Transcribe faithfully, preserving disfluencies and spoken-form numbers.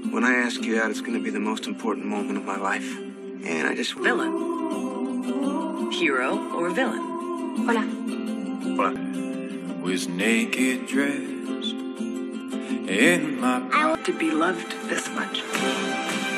When I ask you out, it's going to be the most important moment of my life. And I just... Villain. Hero or villain? Hola. Hola. Was naked dressed in my... I want to be loved this much.